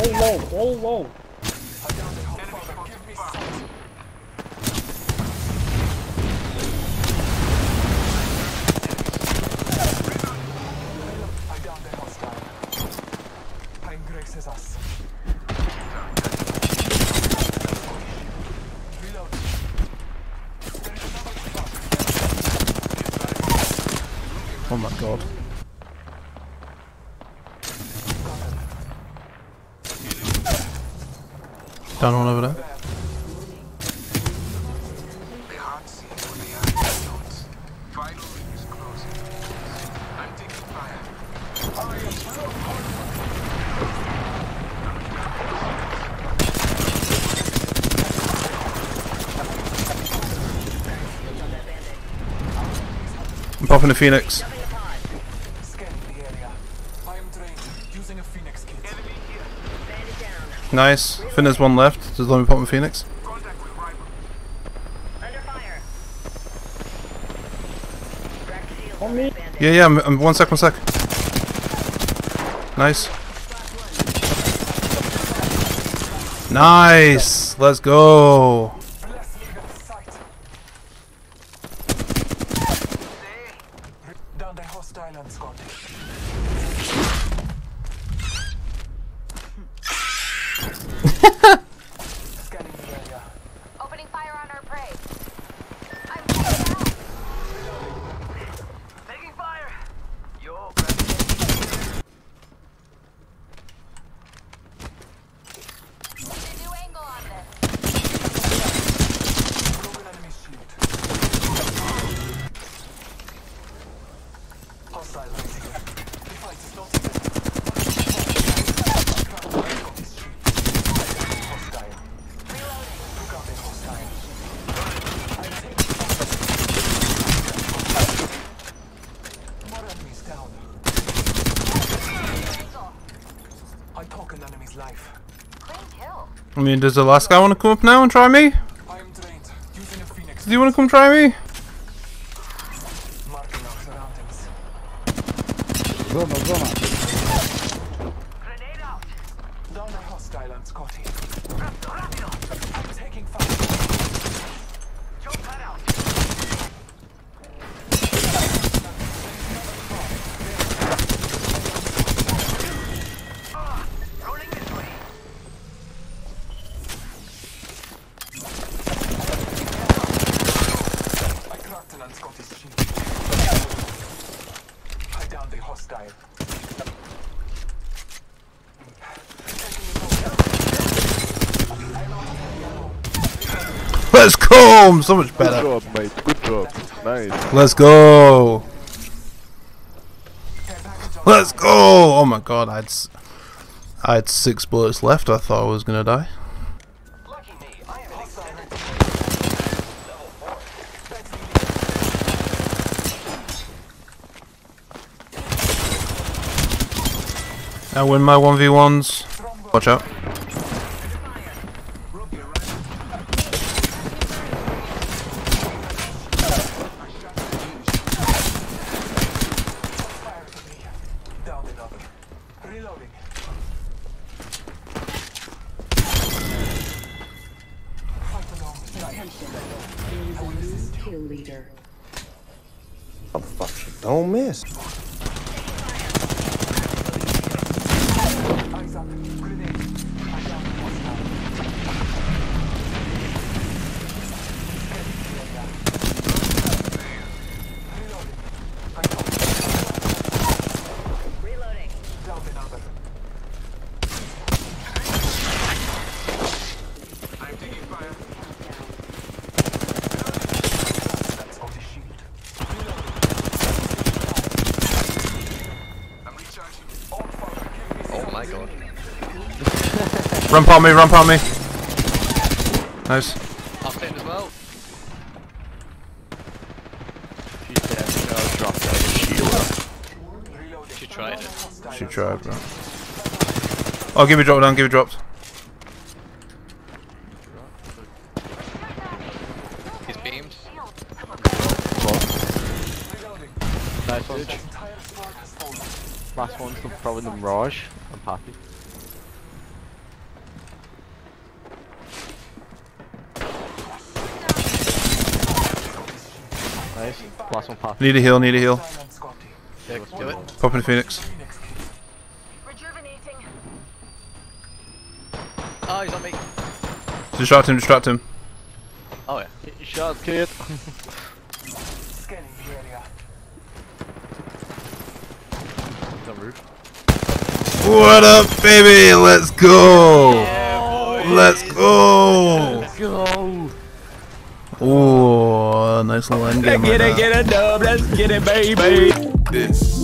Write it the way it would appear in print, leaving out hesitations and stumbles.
All low. Oh my god. Down one over there. I'm popping a Phoenix. Nice. I think there's one left. Just let me pop my Phoenix. Yeah, I'm 1 sec. Nice. Nice! Let's go! Opening fire on our prey. Taking fire. Yo. New angle on this. Enemy shield. Hostile. The fight is not I mean, does the last guy want to come up now and try me? Do you want to come try me? grenade out. Down a hostile on Scotty. I'm taking fire. Jump that out. Rolling this way. I cracked an Scotty's shield. I downed the hostile. Let's go! I'm so much better. Good job, mate. Good job. Nice. Let's go! Let's go! Oh my god, I had 6 bullets left. I thought I was gonna die. Lucky me, I am excited. I win my 1v1s. Watch out. Oh fuck, don't miss. Run past me, run past me. Nice. I'll fit as well. She's dead. No, drop that. She tried it. She tried, bro. Oh, give me drop down, give me dropped. He's beamed. Nice one. Last one's probably the Mirage. I'm happy. Nice. Last one pop. Need a heal, need a heal. Yeah, do it. Pop in Phoenix. Rejuvenating. Oh, he's on me. Distract him, distract him. Oh yeah. Get your shot, kid. Scanning the area. The roof. What up, baby? Let's go! Let's go! Let's go. Oh, nice little end game. Get it, dub. Let's get it, baby. This.